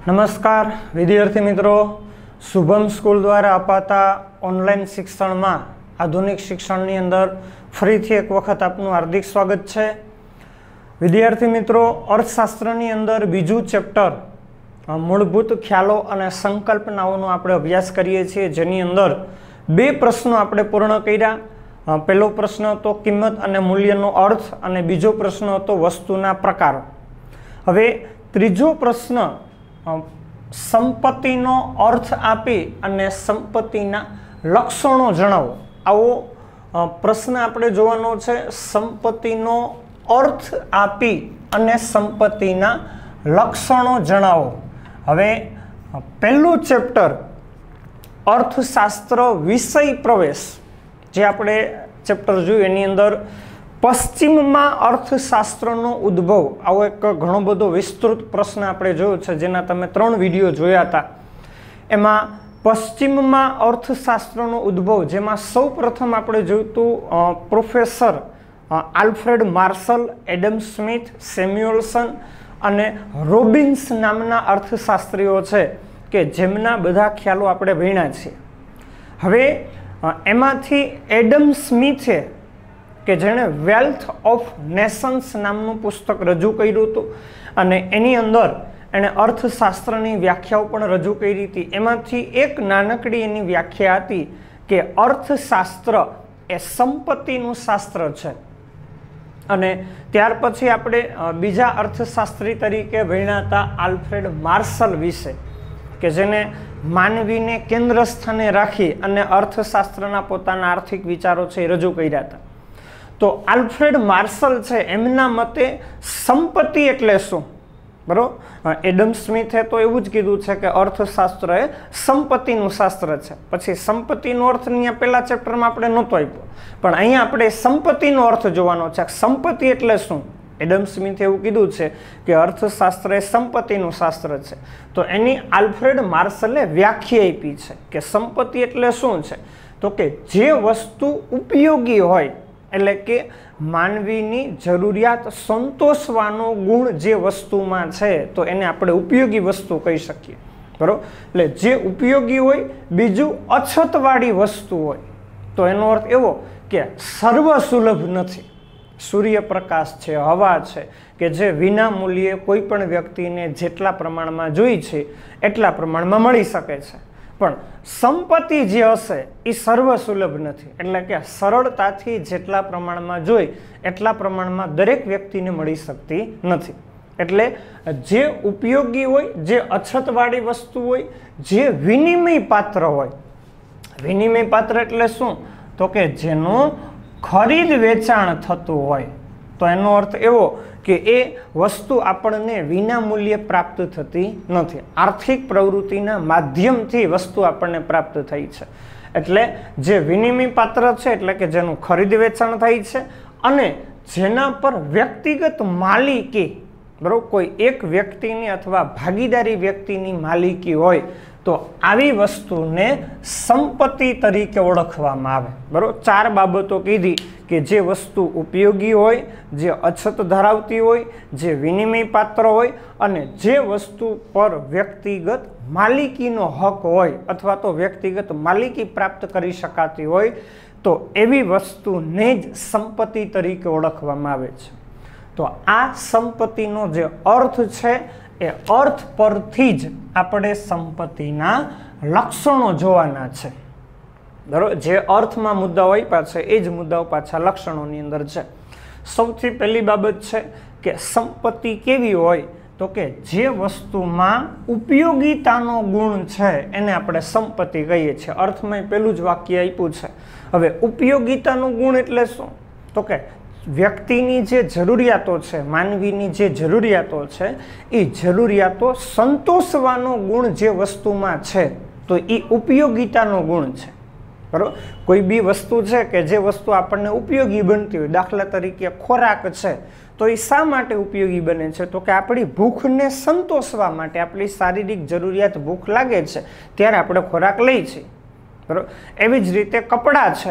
नमस्कार विद्यार्थी मित्रों, शुभम स्कूल द्वारा अपाता ऑनलाइन शिक्षण में आधुनिक शिक्षण अंदर फरीथी एक वखत आपनु हार्दिक स्वागत है। विद्यार्थी मित्रों, अर्थशास्त्र अंदर बीजू चेप्टर मूलभूत ख्यालों और संकल्पनाओं आपणे अभ्यास करीए छीए, जेनी अंदर बे प्रश्नों आपणे पूर्ण कर्या। पहलो प्रश्न तो किंमत और मूल्यनो अर्थ और बीजो प्रश्न तो वस्तुना प्रकारो। हवे त्रीजो प्रश्न संपत्तिनो अर्थ आपी अने संपत्तिना लक्षणों जणावो। आवो प्रश्न आपणे जोवानो छे, संपत्तिनो अर्थ आपी अने संपत्तिना लक्षणों जणावो। हवे पहलू चेप्टर अर्थशास्त्र विषय प्रवेश जे आपणे चेप्टर जोयुं एनी अंदर पश्चिम में अर्थशास्त्रनो उद्भव आवो एक घणो बधो विस्तृत प्रश्न आपणे जोयो छे, जेना तमे 3 विडियो जोया हता। एमां पश्चिम में अर्थशास्त्रनो उद्भव जेमां सौ प्रथम आपणे जोयुं professor Alfred Marshall, Adam Smith, Samuelson अने रॉबिन्स नामना अर्थशास्त्रीओ छे के जेमना बधा ख्यालो आपणे भण्या छे। हवे एमांथी एडम स्मिथे के जेने वेल्थ ऑफ नेशन्स नामनु पुस्तक रजू कर्युं हतुं अने एनी अंदर एणे अर्थशास्त्रनी व्याख्याओ पण रजू करी हती। एमांथी एक नानकड़ी एनी व्याख्या हती के अर्थशास्त्र ए संपत्तिनुं शास्त्र छे। अने त्यार पछी आपणे बीजा अर्थशास्त्री तरीके भण्या हता आल्फ्रेड मार्शल विषे के जेने मानवीने केंद्र स्थाने राखी अने अर्थशास्त्रना पोताना आर्थिक विचारो छे रजू कर्या हता। तो आल्फ्रेड मार्शल छे एमना मते संपत्ति एटले शुं, बरोबर। एडम स्मिथे तो एवुं ज कीधुं छे के अर्थशास्त्र ए संपत्तिनुं शास्त्र छे। पछी संपत्तिनो अर्थ अहींया पहेला चेप्टरमां आपणे नहोतो आप्यो, पण अहींया आपणे संपत्तिनो अर्थ जोવાનો છે। संपत्ति एटले शुं? एडम स्मिथे एवुं कीधुं छे के अर्थशास्त्र ए संपत्तिनुं शास्त्र छे। तो एनी आल्फ्रेड मार्शले व्याख्या आपी छे के संपत्ति एटले शुं छे, तो के जे वस्तु उपयोगी होय एटले के मानवीनी जरूरियात संतोषवानो गुण जे वस्तुमां छे तो एने आपणे उपयोगी वस्तु कही शकीए, बरोबर। એટલે જે ઉપયોગી હોય, બીજું અછતવાળી વસ્તુ હોય તો એનો અર્થ એવો કે સર્વસુલભ નથી। સૂર્યપ્રકાશ છે, હવા છે કે જે વિના મૂલ્યે કોઈ પણ વ્યક્તિને જેટલા પ્રમાણમાં જોઈ છે એટલા પ્રમાણમાં મળી શકે છે, પણ સંપત્તિ જે હશે એ સર્વસુલભ નથી। એટલે કે સરળતાથી જેટલા પ્રમાણમાં જોઈ એટલા પ્રમાણમાં દરેક વ્યક્તિને મળી શકતી નથી। એટલે જે ઉપયોગી હોય, જે અછતવાળી વસ્તુ હોય, જે વિનિમય પાત્ર હોય। વિનિમય પાત્ર એટલે શું? તો કે જેનું ખરીદ વેચાણ થતું હોય, તો એનો અર્થ એવો કે એ વસ્તુ આપણને વિના મૂલ્યે પ્રાપ્ત થતી નથી। આર્થિક પ્રવૃત્તિના માધ્યમથી વસ્તુ આપણને પ્રાપ્ત થઈ છે। એટલે જે વિનિમય પાત્ર છે એટલે કે જેનું ખરીદ વેચાણ થાય છે અને જેના પર વ્યક્તિગત માલિકી, બરોબર, કોઈ એક વ્યક્તિની અથવા ભાગીદારી વ્યક્તિની માલિકી હોય તો આવી વસ્તુને સંપત્તિ તરીકે ઓળખવામાં આવે, બરોબર। 4 બાબતો કીધી કે જે વસ્તુ ઉપયોગી હોય, જે અછત ધરાવતી હોય, જે વિનિમય પાત્ર હોય અને જે વસ્તુ પર વ્યક્તિગત માલિકીનો હક હોય અથવા તો વ્યક્તિગત માલિકી પ્રાપ્ત કરી શકાતી હોય તો એવી વસ્તુને જ સંપત્તિ તરીકે ઓળખવામાં આવે છે। તો આ સંપત્તિનો જે અર્થ છે એ અર્થ પરથી જ આપણે સંપત્તિના લક્ષણો જોવાના છે, બરોબર। જે અર્થમાં મુદ્દાઓ આપ્યા છે એ જ મુદ્દાઓ પાછા લક્ષણોની અંદર છે। સૌથી પહેલી બાબત છે કે સંપત્તિ કેવી હોય, તો કે જે વસ્તુમાં ઉપયોગિતાનો ગુણ છે એને આપણે સંપત્તિ કહીએ છીએ। અર્થમાં પહેલું જ વાક્ય આપ્યું છે। હવે ઉપયોગિતાનો ગુણ એટલે શું? તો કે વ્યક્તિની જે જરૂરિયાતો છે, માનવીની જે જરૂરિયાતો છે એ જરૂરિયાતો સંતોષવાનો ગુણ જે વસ્તુમાં છે તો એ ઉપયોગિતાનો ગુણ છે, બરોબર। કોઈ બી વસ્તુ છે કે જે વસ્તુ આપણને ઉપયોગી બનતી હોય, દાખલા તરીકે ખોરાક છે તો એ શા માટે ઉપયોગી બને છે? તો કે આપણી ભૂખને સંતોષવા માટે, આપણી શારીરિક જરૂરિયાત ભૂખ લાગે છે ત્યારે આપણે ખોરાક લઈએ છીએ, બરોબર। એવી જ રીતે કપડાં છે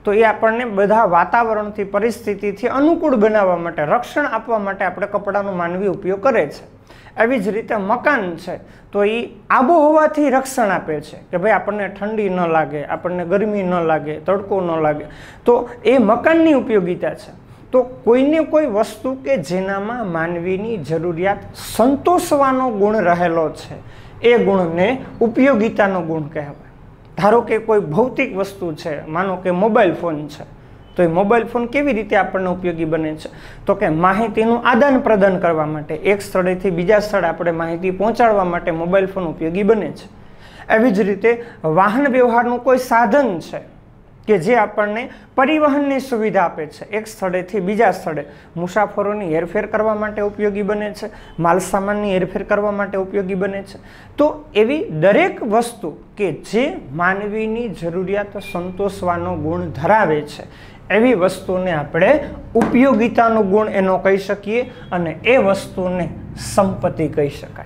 તો એ આપણને બધા વાતાવરણથી, પરિસ્થિતિથી અનુકૂળ બનાવવા માટે, રક્ષણ આપવા માટે આપણે કપડાનો માનવી ઉપયોગ કરે છે. એવી જ રીતે મકાન છે તો એ આબોહવાથી રક્ષણ આપે છે કે ભાઈ આપણને ઠંડી ન લાગે, આપણને ગરમી ન લાગે, તડકો ન લાગે, તો એ મકાનની ઉપયોગિતા છે. તો કોઈને કોઈ વસ્તુ કે જેનામાં માનવીની જરૂરિયાત સંતોષવાનો ગુણ રહેલો છે એ ગુણને ઉપયોગિતાનો ગુણ કહેવાય. ધારો કે કોઈ ભૌતિક વસ્તુ છે, માનો કે મોબાઈલ ફોન છે, તો એ મોબાઈલ ફોન કેવી રીતે આપણને ઉપયોગી બને છે? તો કે માહિતીનું આદાન પ્રદાન કરવા માટે, એક સ્થળેથી બીજા સ્થળે આપણે માહિતી પહોંચાડવા માટે મોબાઈલ ફોન ઉપયોગી બને છે. એવી જ રીતે વાહન વ્યવહારનું કોઈ સાધન છે કે જે આપણને પરિવહનની સુવિધા આપે છે, એક સ્થળેથી બીજા સ્થળે મુસાફરોની હેરફેર કરવા માટે ઉપયોગી બને છે, માલ સામાનની હેરફેર કરવા માટે ઉપયોગી બને છે. તો એવી દરેક વસ્તુ કે જે માનવીની જરૂરિયાત સંતોષવાનો ગુણ ધરાવે છે એવી વસ્તુને આપણે ઉપયોગિતાનો ગુણ એનો કહી શકીએ અને એ વસ્તુને સંપત્તિ કહી શકાય.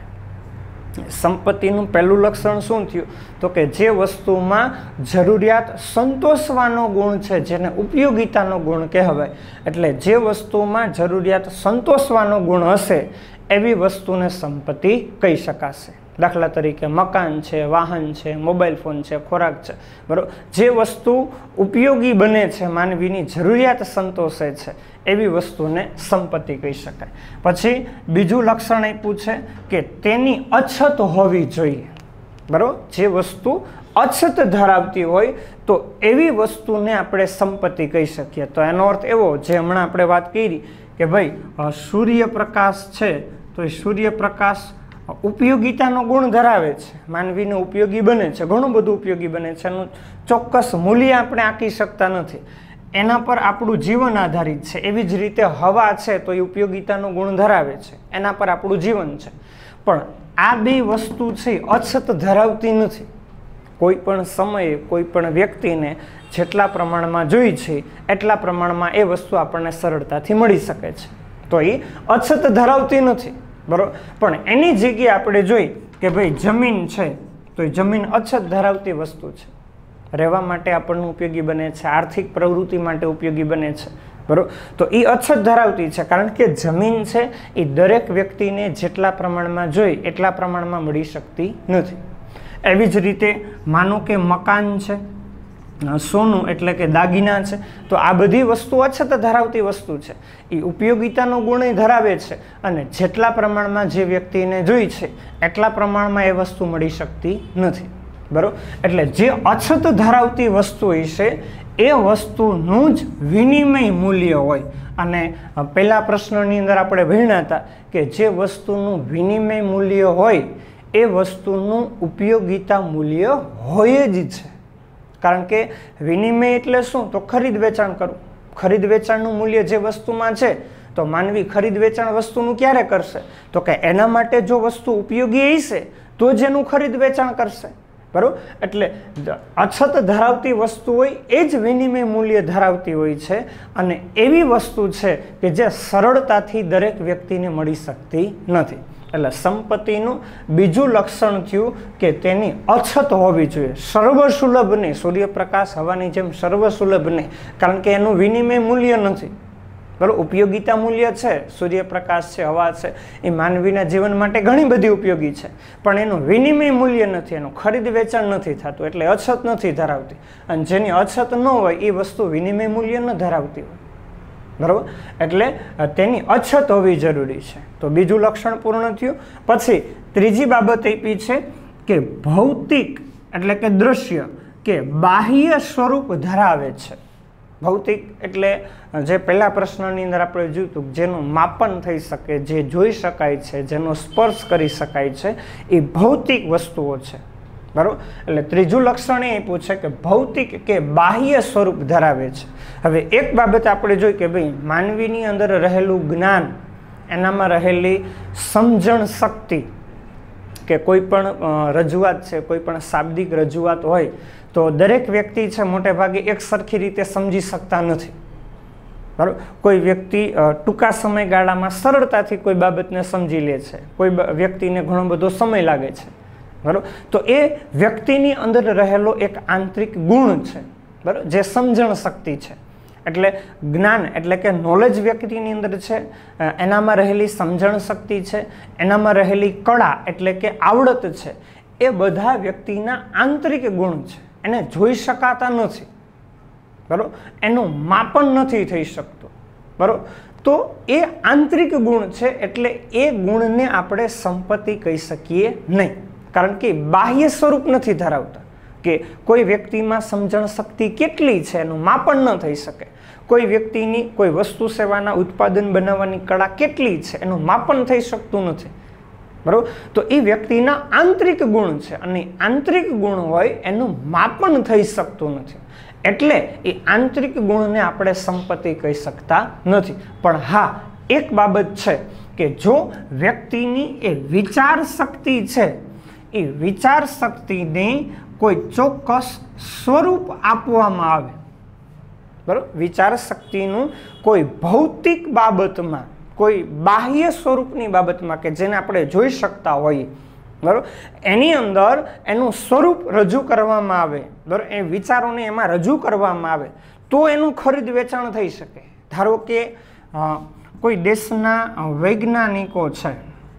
સંપત્તિનું પહેલું લક્ષણ શું થયું? તો કે જે વસ્તુમાં જરૂરિયાત સંતોષવાનો ગુણ છે જેને ઉપયોગિતાનો ગુણ કહેવાય. એટલે જે વસ્તુમાં જરૂરિયાત સંતોષવાનો ગુણ હશે એવી વસ્તુને સંપત્તિ કહી શકાશે. દાખલા તરીકે મકાન છે, વાહન છે, મોબાઈલ ફોન છે, ખોરાક છે, બરાબર. જે વસ્તુ ઉપયોગી બને છે, માનવીની જરૂરિયાત સંતોષે છે એવી વસ્તુને સંપત્તિ કહી શકાય. પછી બીજું લક્ષણ આપ્યું છે કે તેની અછત હોવી જોઈએ, બરાબર. જે વસ્તુ અછત ધરાવતી હોય તો એવી વસ્તુને આપણે સંપત્તિ કહી શકીએ. તો એનો અર્થ એવો, જે હમણાં આપણે વાત કરી કે ભાઈ સૂર્યપ્રકાશ છે તો એ સૂર્યપ્રકાશ ઉપયોગિતાનો ગુણ ધરાવે છે, માનવીને ઉપયોગી બને છે, ઘણું બધું ઉપયોગી બને છે, એનું ચોક્કસ મૂલ્ય આપણે આંકી શકતા નથી, એના પર આપણું જીવન આધારિત છે. એવી જ રીતે હવા છે તો એ ઉપયોગિતાનો ગુણ ધરાવે છે, એના પર આપણું જીવન છે. પણ આ બે વસ્તુ છે અછત ધરાવતી નથી. કોઈ પણ સમયે કોઈ પણ વ્યક્તિને જેટલા પ્રમાણમાં જોઈ છે એટલા પ્રમાણમાં એ વસ્તુ આપણને સરળતાથી મળી શકે છે. તો એ અછત ધરાવતી નથી, બરાબર. પણ એની જગ્યાએ આપણે જોઈ કે ભાઈ જમીન છે તો એ જમીન અછત ધરાવતી વસ્તુ છે, રહેવા માટે આપણને ઉપયોગી બને છે, આર્થિક પ્રવૃત્તિ માટે ઉપયોગી બને છે, બરાબર. તો એ અછત ધરાવતી છે કારણ કે જમીન છે એ દરેક વ્યક્તિને જેટલા પ્રમાણમાં જોઈ એટલા પ્રમાણમાં મળી શકતી નથી. એવી જ રીતે માનો કે મકાન છે, સોનું એટલે કે દાગીના છે, તો આ બધી વસ્તુ અછત ધરાવતી વસ્તુ છે. એ ઉપયોગિતાનો ગુણ ધરાવે છે અને જેટલા પ્રમાણમાં જે વ્યક્તિને જોઈ છે એટલા પ્રમાણમાં એ વસ્તુ મળી શકતી નથી, બરાબર. એટલે જે અછત ધરાવતી વસ્તુ છે એ વસ્તુનું જ વિનિમય મૂલ્ય હોય. અને પહેલા પ્રશ્નની અંદર આપણે ભણ્યા હતા કે જે વસ્તુનું વિનિમય મૂલ્ય હોય એ વસ્તુનું ઉપયોગિતા મૂલ્ય હોય જ છે. કારણ કે વિનિમય એટલે શું? તો ખરીદ વેચાણ કરવું. ખરીદ વેચાણનું મૂલ્ય જે વસ્તુમાં છે તો માનવી ખરીદ વેચાણ વસ્તુનું ક્યારે કરશે? તો કે એના માટે જો વસ્તુ ઉપયોગી હશે તો જ એનું ખરીદ વેચાણ કરશે, બરાબર. એટલે અછત ધરાવતી વસ્તુ હોય એ જ વિનિમય મૂલ્ય ધરાવતી હોય છે અને એવી વસ્તુ છે કે જે સરળતાથી દરેક વ્યક્તિને મળી શકતી નથી. એટલે સંપત્તિનું બીજું લક્ષણ થયું કે તેની અછત હોવી જોઈએ. સર્વસુલભ નહીં, સૂર્યપ્રકાશ હવાની જેમ સર્વસુલભ નહીં, કારણ કે એનું વિનિમય મૂલ્ય નથી, બરાબર. ઉપયોગિતા મૂલ્ય છે, સૂર્યપ્રકાશ છે, હવા છે, એ માનવીના જીવન માટે ઘણી બધી ઉપયોગી છે, પણ એનું વિનિમય મૂલ્ય નથી, એનું ખરીદ વેચાણ નથી થતું, એટલે અછત નથી ધરાવતી. અને જેની અછત ન હોય એ વસ્તુ વિનિમય મૂલ્ય ન ધરાવતી હોય, બરાબર. એટલે તેની અછત હોવી જરૂરી છે. તો બીજું લક્ષણ પૂર્ણ થયું. પછી ત્રીજી બાબત આપી છે કે ભૌતિક એટલે કે દૃશ્ય કે બાહ્ય સ્વરૂપ ધરાવે છે. ભૌતિક એટલે જે પહેલા પ્રશ્નની અંદર આપણે જોયું હતું, જેનું માપન થઈ શકે, જે જોઈ શકાય છે, જેનો સ્પર્શ કરી શકાય છે, એ ભૌતિક વસ્તુઓ છે, બરાબર. એટલે ત્રીજું લક્ષણ એ આપ્યું છે કે ભૌતિક કે બાહ્ય સ્વરૂપ ધરાવે છે. હવે એક બાબત આપણે જોઈ કે ભાઈ માનવીની અંદર રહેલું જ્ઞાન, એનામાં રહેલી સમજણ શક્તિ, કે કોઈ પણ રજૂઆત છે, કોઈ પણ શાબ્દિક રજૂઆત હોય તો દરેક વ્યક્તિ છે મોટે ભાગે એક સરખી રીતે સમજી શકતા નથી, બરાબર. કોઈ વ્યક્તિ ટૂંકા સમયગાળામાં સરળતાથી કોઈ બાબતને સમજી લે છે, કોઈ વ્યક્તિને ઘણો બધો સમય લાગે છે, બરાબર. તો એ વ્યક્તિની અંદર રહેલો એક આંતરિક ગુણ છે, બરાબર, જે સમજણ શક્તિ છે. એટલે જ્ઞાન એટલે કે નોલેજ વ્યક્તિની અંદર છે, એનામાં રહેલી સમજણ શક્તિ છે, એનામાં રહેલી કળા એટલે કે આવડત છે, એ બધા વ્યક્તિના આંતરિક ગુણ છે. એને જોઈ શકાતા નથી, બરાબર, એનું માપન નથી થઈ શકતું, બરાબર. તો એ આંતરિક ગુણ છે, એટલે એ ગુણને આપણે સંપત્તિ કહી શકીએ નહીં, કારણ કે બાહ્ય સ્વરૂપ નથી ધરાવતા. કે કોઈ વ્યક્તિમાં સમજણ શક્તિ કેટલી છે એનું માપન ન થઈ શકે. કોઈ વ્યક્તિની કોઈ વસ્તુ સેવાના ઉત્પાદન બનાવવાની કળા કેટલી છે એનું માપન થઈ શકતું નથી, બરાબર. તો એ વ્યક્તિના આંતરિક ગુણ છે, અને આંતરિક ગુણ હોય એનું માપન થઈ શકતું નથી. એટલે એ આંતરિક ગુણને આપણે સંપત્તિ કહી શકતા નથી. પણ હા, એક બાબત છે કે જો વ્યક્તિની એ વિચાર શક્તિ છે, એ વિચાર શક્તિને કોઈ ચોક્કસ સ્વરૂપ આપવામાં આવે, બરાબર, વિચાર શક્તિનું કોઈ ભૌતિક બાબતમાં, કોઈ બાહ્ય સ્વરૂપની બાબતમાં કે જેને આપણે જોઈ શકતા હોઈએ, બરાબર, એની અંદર એનું સ્વરૂપ રજૂ કરવામાં આવે, બરાબર, એ વિચારોને એમાં રજૂ કરવામાં આવે તો એનું ખરીદ વેચાણ થઈ શકે. ધારો કે કોઈ દેશના વૈજ્ઞાનિકો છે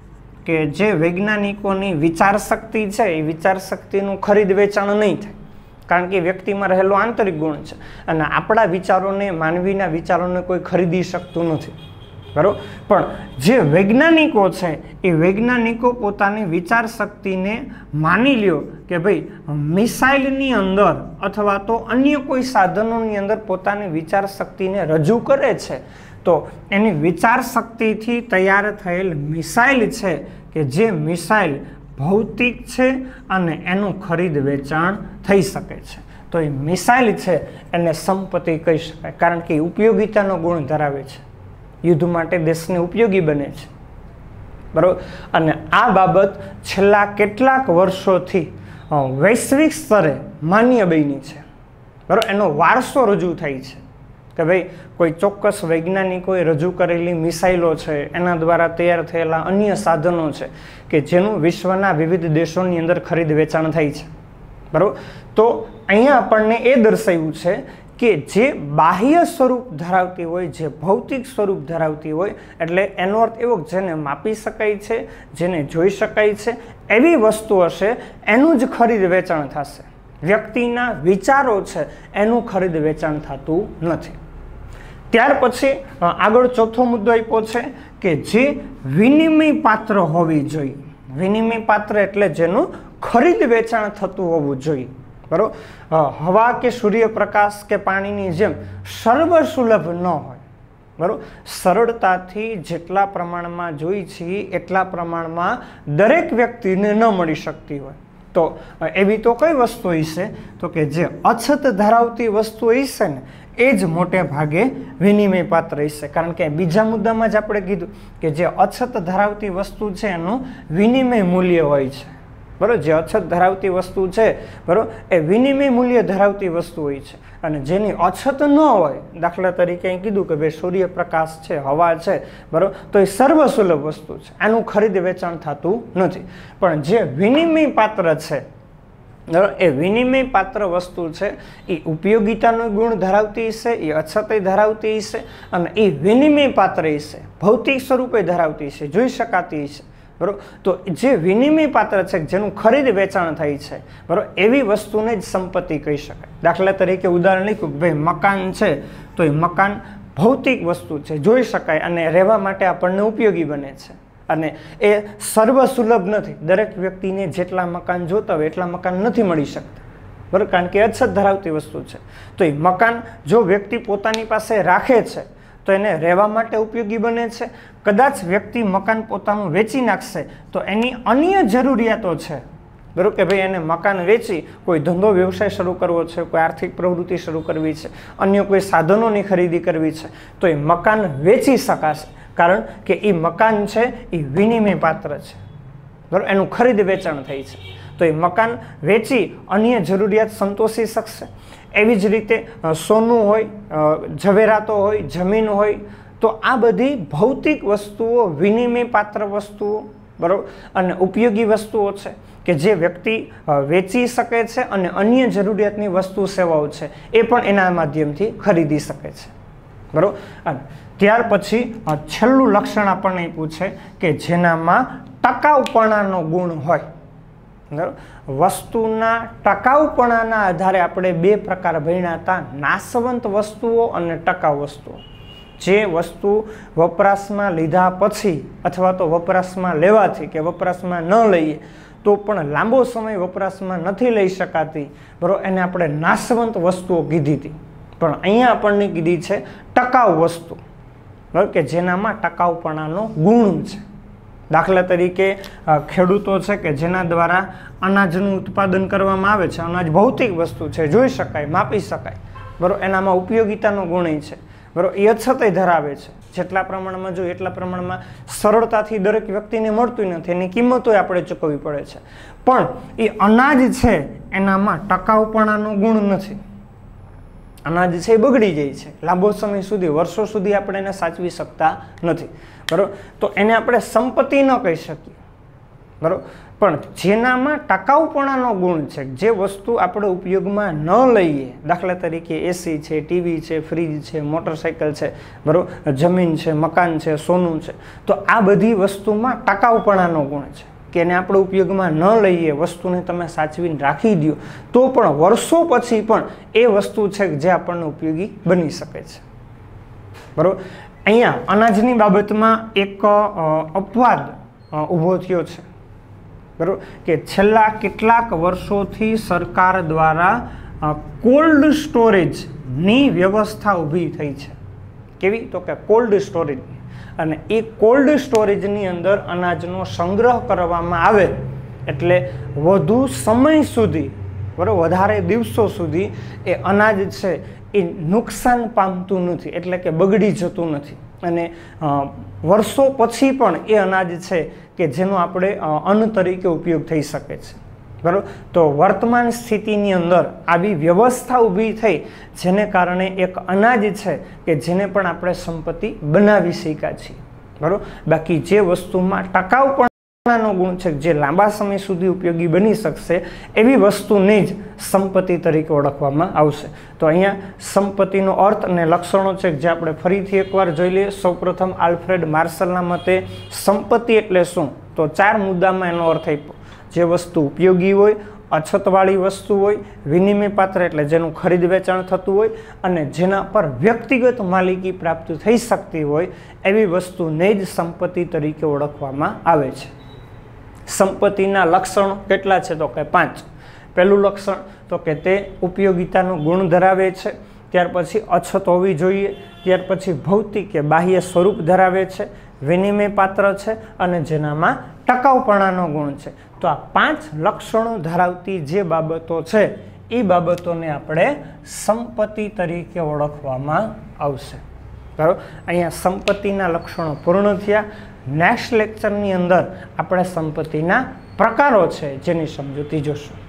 કે જે વૈજ્ઞાનિકોની વિચાર શક્તિ છે, એ વિચાર શક્તિનું ખરીદ વેચાણ નહીં થાય, કારણ કે વ્યક્તિમાં રહેલો આંતરિક ગુણ છે, અને આપણા વિચારોને, માનવીના વિચારોને કોઈ ખરીદી શકતું નથી, બરાબર. પણ જે વૈજ્ઞાનિકો છે એ વૈજ્ઞાનિકો પોતાની વિચાર શક્તિને માની લ્યો કે ભાઈ મિસાઇલની અંદર અથવા તો અન્ય કોઈ સાધનોની અંદર પોતાની વિચાર શક્તિને રજૂ કરે છે, તો એની વિચાર શક્તિથી તૈયાર થયેલ મિસાઇલ છે કે જે મિસાઇલ ભૌતિક છે અને એનું ખરીદ વેચાણ થઈ શકે છે, તો એ મિસાઇલ છે એને સંપત્તિ કહી શકાય, કારણ કે ઉપયોગિતાનો ગુણ ધરાવે છે, યુદ્ધ માટે દેશને ઉપયોગી બને છે, બરાબર. અને આ બાબત છેલ્લા કેટલાક વર્ષોથી વૈશ્વિક સ્તરે માન્ય બની છે, બરાબર. એનો વારસો રજૂ થાય છે કે ભાઈ કોઈ ચોક્કસ વૈજ્ઞાનિકોએ રજૂ કરેલી મિસાઇલો છે, એના દ્વારા તૈયાર થયેલા અન્ય સાધનો છે કે જેનું વિશ્વના વિવિધ દેશોની અંદર ખરીદ વેચાણ થાય છે, બરાબર. તો અહીંયા આપણને એ દર્શાવ્યું છે કે જે બાહ્ય સ્વરૂપ ધરાવતી હોય, જે ભૌતિક સ્વરૂપ ધરાવતી હોય, એટલે એનો અર્થ એવો જેને માપી શકાય છે, જેને જોઈ શકાય છે, એવી વસ્તુ હશે એનું જ ખરીદ વેચાણ થશે. વ્યક્તિના વિચારો છે એનું ખરીદ વેચાણ થતું નથી. ત્યાર પછી આગળ ચોથો મુદ્દો આપ્યો છે કે જે વિનિમય પાત્ર હોવી જોઈએ. વિનિમય પાત્ર એટલે જેનું ખરીદ વેચાણ થતું હોવું જોઈએ, બરાબર. હવા કે સૂર્યપ્રકાશ કે પાણીની જેમ સર્વસુલભ ન હોય, બરાબર. સરળતાથી જેટલા પ્રમાણમાં જોઈ છીએ એટલા પ્રમાણમાં દરેક વ્યક્તિને ન મળી શકતી હોય, તો એવી તો કઈ વસ્તુ હશે, તો કે જે અછત ધરાવતી વસ્તુ હશે ને એ જ મોટે ભાગે વિનિમય પાત્ર હશે. કારણ કે બીજા મુદ્દામાં જ આપણે કીધું કે જે અછત ધરાવતી વસ્તુ છે એનું વિનિમય મૂલ્ય હોય છે, બરાબર. જે અછત ધરાવતી વસ્તુ છે, બરાબર, એ વિનિમય મૂલ્ય ધરાવતી વસ્તુ હોય છે, અને જેની અછત ન હોય, દાખલા તરીકે અહીં કીધું કે ભાઈ સૂર્યપ્રકાશ છે, હવા છે, બરાબર, તો એ સર્વસુલભ વસ્તુ છે, એનું ખરીદ વેચાણ થતું નથી. પણ જે વિનિમય પાત્ર છે, એ વિનિમય પાત્ર વસ્તુ છે એ ઉપયોગિતાનો ગુણ ધરાવતી હશે, એ અછતે ધરાવતી હશે, અને એ વિનિમય પાત્ર હશે, ભૌતિક સ્વરૂપે ધરાવતી હશે, જોઈ શકાતી હશે, બરાબર. તો જે વિનિમય પાત્ર છે જેનું ખરીદ વેચાણ થાય છે, બરાબર, એવી વસ્તુને જ સંપત્તિ કહી શકાય. દાખલા તરીકે ઉદાહરણ લખ્યું કે ભાઈ મકાન છે, તો એ મકાન ભૌતિક વસ્તુ છે, જોઈ શકાય અને રહેવા માટે આપણને ઉપયોગી બને છે, અને એ સર્વસુલભ નથી. દરેક વ્યક્તિને જેટલા મકાન જોતા હોય એટલા મકાન નથી મળી શકતા, બરાબર, કારણ કે અછત ધરાવતી વસ્તુ છે. તો એ મકાન જો વ્યક્તિ પોતાની પાસે રાખે છે તો એને રહેવા માટે ઉપયોગી બને છે. કદાચ વ્યક્તિ મકાન પોતાનું વેચી નાખશે તો એની અન્ય જરૂરિયાતો છે, બરાબર, કે ભાઈ એને મકાન વેચી કોઈ ધંધો વ્યવસાય શરૂ કરવો છે, કોઈ આર્થિક પ્રવૃત્તિ શરૂ કરવી છે, અન્ય કોઈ સાધનોની ખરીદી કરવી છે, તો એ મકાન વેચી શકાશે, કારણ કે એ મકાન છે એ વિનિમય પાત્ર છે, બરાબર, એનું ખરીદ વેચાણ થાય છે. તો એ મકાન વેચી અન્ય જરૂરિયાત સંતોષી શકશે. એવી જ રીતે સોનું હોય, ઝવેરાતો હોય, જમીન હોય, તો આ બધી ભૌતિક વસ્તુઓ વિનિમય પાત્ર વસ્તુઓ, બરાબર, અને ઉપયોગી વસ્તુઓ છે કે જે વ્યક્તિ વેચી શકે છે અને અન્ય જરૂરિયાતની વસ્તુ સેવાઓ છે એ પણ એના માધ્યમથી ખરીદી શકે છે, બરાબર. અને ત્યાર પછી છેલ્લું લક્ષણ આપણને પૂછે કે જેનામાં ટકાઉપણાનો ગુણ હોય, બરાબર. વસ્તુના ટકાઉપણાના આધારે આપણે બે પ્રકાર ભણ્યા હતા, નાશવંત વસ્તુઓ અને ટકાઉ વસ્તુઓ. જે વસ્તુ વપરાશમાં લીધા પછી અથવા તો વપરાશમાં લેવાથી કે વપરાશમાં ન લઈએ તો પણ લાંબો સમય વપરાશમાં નથી લઈ શકાતી, બરાબર, એને આપણે નાશવંત વસ્તુઓ કીધી હતી. પણ અહીંયા આપણને કીધી છે ટકાઉ વસ્તુ, બરાબર, કે જેનામાં ટકાઉપણાનો ગુણ છે. દાખલા તરીકે ખેડૂતો છે કે જેના દ્વારા અનાજનું ઉત્પાદન કરવામાં આવે છે, અનાજ ભૌતિક વસ્તુ છે, જોઈ શકાય, માપી શકાય, બરાબર, એનામાં ઉપયોગિતાનો ગુણ છે, બરાબર, એ અછતે ધરાવે છે. જેટલા પ્રમાણમાં જોઈએ એટલા પ્રમાણમાં સરળતાથી દરેક વ્યક્તિને મળતું નથી, એની કિંમતો આપણે ચૂકવવી પડે છે. પણ એ અનાજ છે એનામાં ટકાઉપણાનો ગુણ નથી. અનાજ છે એ બગડી જાય છે, લાંબો સમય સુધી, વર્ષો સુધી આપણે એને સાચવી શકતા નથી, બરાબર. તો એને આપણે સંપત્તિ ન કહી શકીએ, બરાબર. પણ જેનામાં ટકાઉપણાનો ગુણ છે, જે વસ્તુ આપણે ઉપયોગમાં ન લઈએ, દાખલા તરીકે એસી છે, ટીવી છે, ફ્રીજ છે, મોટરસાઇકલ છે, બરાબર, જમીન છે, મકાન છે, સોનું છે, તો આ બધી વસ્તુમાં ટકાઉપણાનો ગુણ છે કે એને આપણે ઉપયોગમાં ન લઈએ, વસ્તુને તમે સાચવીને રાખી દો તો પણ વર્ષો પછી પણ એ વસ્તુ છે જે આપણને ઉપયોગી બની શકે છે, બરાબર. અહીંયા અનાજની બાબતમાં એક અપવાદ ઊભો થયો છે, બરાબર, કે છેલ્લા કેટલાક વર્ષોથી સરકાર દ્વારા કોલ્ડ સ્ટોરેજની વ્યવસ્થા ઊભી થઈ છે. કેવી? તો કે કોલ્ડ સ્ટોરેજ. અને એ કોલ્ડ સ્ટોરેજની અંદર અનાજનો સંગ્રહ કરવામાં આવે એટલે વધુ સમય સુધી, બરાબર, વધારે દિવસો સુધી એ અનાજ છે એ નુકસાન પામતું નથી, એટલે કે બગડી જતું નથી. અને વર્ષો પછી પણ એ અનાજ છે કે જેનો આપણે અન્ન તરીકે ઉપયોગ થઈ શકે છે, બરાબર. તો વર્તમાન સ્થિતિની અંદર આવી વ્યવસ્થા ઊભી થઈ જેને કારણે એક અનાજ છે કે જેને પણ આપણે સંપત્તિ બનાવી શક્યા છીએ, બરાબર. બાકી જે વસ્તુમાં ટકાઉપણાનો ગુણ છે, જે લાંબા સમય સુધી ઉપયોગી બની શકશે, એવી વસ્તુને જ સંપત્તિ તરીકે ઓળખવામાં આવશે. તો અહીંયા સંપત્તિનો અર્થ અને લક્ષણો છે જે આપણે ફરીથી એકવાર જોઈ લઈએ. સૌપ્રથમ આલ્ફ્રેડ માર્શલના મતે સંપત્તિ એટલે શું? તો 4 મુદ્દામાં એનો અર્થ આપ્યો. જે વસ્તુ ઉપયોગી હોય, અછતવાળી વસ્તુ હોય, વિનિમય પાત્ર એટલે જેનું ખરીદ વેચાણ થતું હોય અને જેના પર વ્યક્તિગત માલિકી પ્રાપ્ત થઈ શકતી હોય, એવી વસ્તુને જ સંપત્તિ તરીકે ઓળખવામાં આવે છે. સંપત્તિના લક્ષણો કેટલા છે? તો કે 5. પહેલું લક્ષણ તો કે તે ઉપયોગિતાનો ગુણ ધરાવે છે, ત્યાર પછી અછત હોવી જોઈએ, ત્યાર પછી ભૌતિક કે બાહ્ય સ્વરૂપ ધરાવે છે, વિનિમય પાત્ર છે અને જેનામાં ટકાઉપણાનો ગુણ છે. તો આ 5 લક્ષણો ધરાવતી જે બાબતો છે એ બાબતોને આપણે સંપત્તિ તરીકે ઓળખવામાં આવશે, બરાબર. અહીંયા સંપત્તિના લક્ષણો પૂર્ણ થયા. નેક્સ્ટ લેક્ચરની અંદર આપણે સંપત્તિના પ્રકારો છે જેની સમજૂતી જોશું.